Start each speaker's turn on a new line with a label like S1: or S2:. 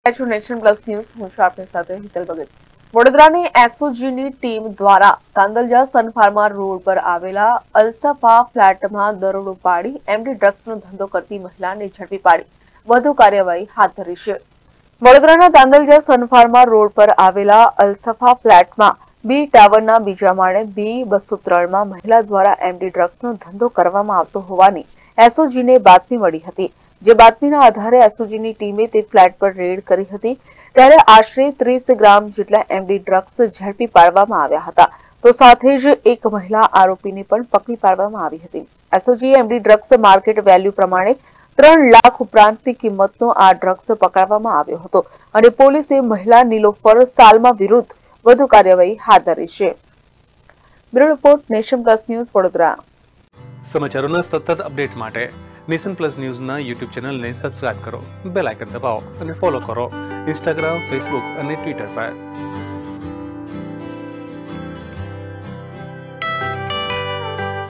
S1: Nation plus news હું છું આપની સાથે હિતલ ભગત। વડોદરાની એસઓજીની ટીમ દ્વારા તાંદલજા સનફાર્મા રોડ પર આવેલા અલસફા ફ્લેટમાં દરોડો પાડી એમડી ડ્રગ્સનો ધંધો કરતી મહિલાને ઝડપી પાડી વધુ કાર્યવાહી હાથ ધરી છે। વડોદરાના તાંદલજા સનફાર્મા રોડ પર આવેલા અલસફા ફ્લેટમાં બી ટાવરના બીજા માળે B203માં મહિલા દ્વારા એમડી ડ્રગ્સનો ધંધો કરવામાં આવતો હોવાની એસઓજીને બાતમી મળી હતી। જે બાતમીના આધારે એસઓજીની ટીમે તે ફ્લેટ પર રેડ કરી હતી ત્યારે આશરે 30 ગ્રામ જેટલા એમડી ડ્રગ્સ ઝડપી પાડવામાં આવ્યા હતા તો સાથે જ એક મહિલા આરોપીને પણ પકડી પાડવામાં આવી હતી। એસઓજીએ એમડી ડ્રગ્સ માર્કેટ વેલ્યુ પ્રમાણે 3 લાખ ઉપરાંતની કિંમતનો આ ડ્રગ્સ પકડવામાં આવ્યો હતો અને પોલીસે મહિલા નીલોફર સાલમા વિરુદ્ધ વધુ કાર્યવાહી હાથ ધરી છે। Bureau report nation plus news Vadodara.
S2: સમાચારોના સતત અપડેટ માટે નેશન પ્લસ ન્યૂઝના યુટ્યુબ ચેનલને સબસ્ક્રાઇબ કરો, બેલ આઇકન દબાવો અને ફોલો કરો ઇન્સ્ટાગ્રામ, ફેસબુક અને ટ્વિટર પર।